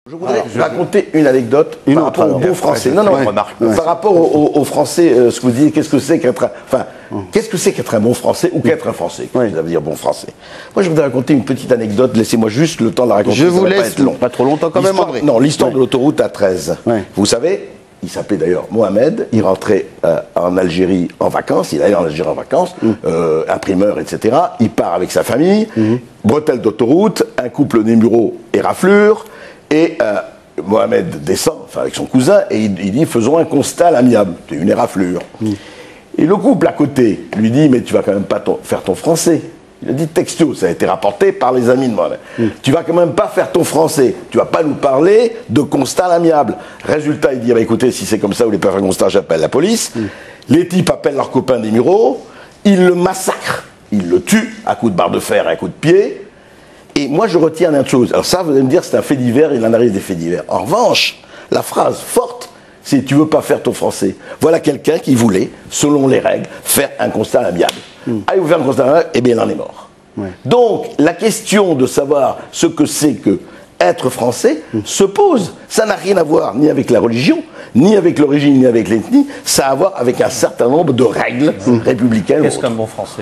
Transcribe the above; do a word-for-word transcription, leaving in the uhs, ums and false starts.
Je voudrais ah, raconter une anecdote une par rapport au bon français. Non, non, ouais, ouais. par rapport au, au, au français, euh, ce que vous dites, qu'est-ce que c'est qu'être un, enfin, hum. qu'est-ce que c'est qu'être un bon français ou qu'être un français? Ouais. Ça veut dire bon français. Moi, je voudrais raconter une petite anecdote. Laissez-moi juste le temps de la raconter. Je vous laisse pas, être long. pas trop longtemps quand même, André. Non, l'histoire ouais. de l'autoroute A treize. Ouais. Vous savez, il s'appelait d'ailleurs Mohamed. Il rentrait euh, en Algérie en vacances. Il allait en Algérie en vacances, mmh. euh, imprimeur, et cetera. Il part avec sa famille. Mmh. Bretelle d'autoroute, un couple des mureaux et raflure. Et euh, Mohamed descend, enfin avec son cousin, et il, il dit faisons un constat à l'amiable. C'est une éraflure. Mmh. Et le couple à côté lui dit mais tu vas quand même pas ton, faire ton français. Il a dit texto, ça a été rapporté par les amis de Mohamed. Mmh. Tu vas quand même pas faire ton français. Tu vas pas nous parler de constat à l'amiable. Résultat, il dit bah, écoutez, si c'est comme ça, vous voulez pas faire un constat, j'appelle la police. Mmh. Les types appellent leurs copains des mureaux, ils le massacrent, ils le tuent à coups de barre de fer et à coups de pied. Et moi, je retiens une chose. Alors ça, vous allez me dire, c'est un fait divers, il en arrive des faits divers. En revanche, la phrase forte, c'est « tu veux pas faire ton français ». Voilà quelqu'un qui voulait, selon les règles, faire un constat amiable. Mmh. Allez-vous faire un constat amiable, eh bien, il en est mort. Ouais. Donc, la question de savoir ce que c'est que être français mmh. se pose. Ça n'a rien à voir ni avec la religion, ni avec l'origine, ni avec l'ethnie. Ça a à voir avec un certain nombre de règles mmh. républicaines. Qu'est-ce qu'un bon français ?